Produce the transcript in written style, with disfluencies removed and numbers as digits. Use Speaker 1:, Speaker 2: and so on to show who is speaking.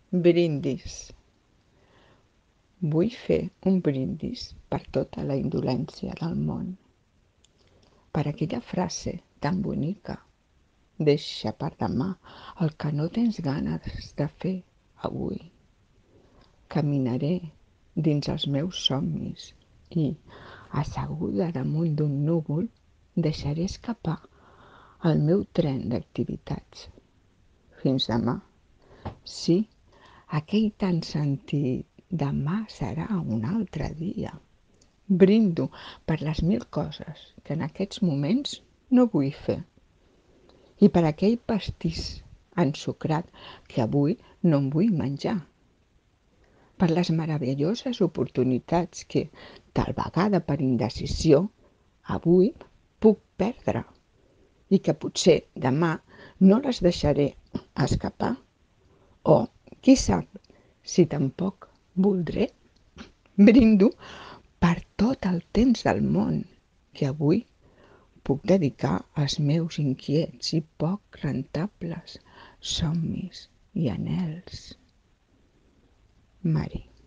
Speaker 1: Brindis. Vull fer un brindis per tota la indolència del món, per aquella frase tan bonica: deixa per demà el que no tens ganes de fer avui. Caminaré dins els meus somnis i, asseguda damunt d'un núvol, deixaré escapar el meu tren d'activitats. Fins demà. Sí, aquell tan sentit demà serà un altre dia. Brindo per les 1000 coses que en aquests moments no vull fer i per aquell pastís ensucrat que avui no em vull menjar, per les meravelloses oportunitats que, tal vegada per indecisió, avui puc perdre i que potser demà no les deixaré escapar. O, qui sap, si tampoc voldré. Brindo per tot el temps del món que avui puc dedicar als meus inquiets i poc rentables somnis i anhels. Mari.